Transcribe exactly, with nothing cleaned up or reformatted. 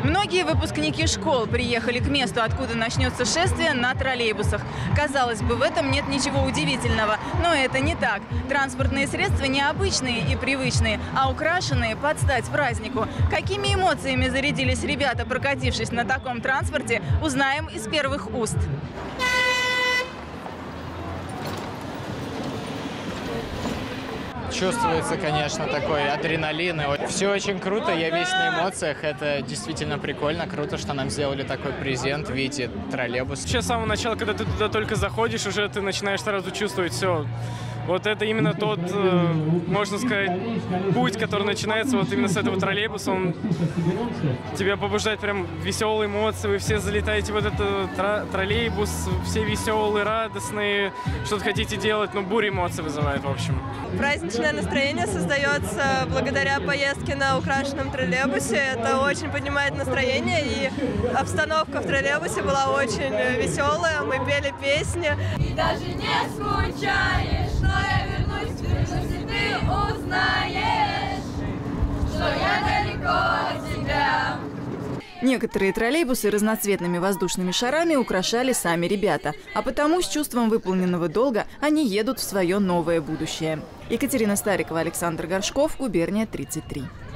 Многие выпускники школ приехали к месту, откуда начнется шествие, на троллейбусах. Казалось бы, в этом нет ничего удивительного, но это не так. Транспортные средства необычные и привычные, а украшенные под стать празднику. Какими эмоциями зарядились ребята, прокатившись на таком транспорте, узнаем из первых уст. Чувствуется, конечно, такой адреналин. Все очень круто, я весь на эмоциях. Это действительно прикольно, круто, что нам сделали такой презент в виде троллейбуса. Вообще, с самого начала, когда ты туда только заходишь, уже ты начинаешь сразу чувствовать все. Вот это именно тот, можно сказать, путь, который начинается вот именно с этого троллейбуса. Он тебя побуждает прям веселые эмоции. Вы все залетаете в этот троллейбус, все веселые, радостные, что-то хотите делать, но буря эмоций вызывает, в общем. Праздничное настроение создается благодаря поездке на украшенном троллейбусе. Это очень поднимает настроение, и обстановка в троллейбусе была очень веселая. Мы пели песни. И даже не скучаешь, но я вернусь, вернусь, и ты узнаешь, что я далеко от тебя. Некоторые троллейбусы разноцветными воздушными шарами украшали сами ребята, а потому с чувством выполненного долга они едут в свое новое будущее. Екатерина Старикова, Александр Горшков, Губерния тридцать три.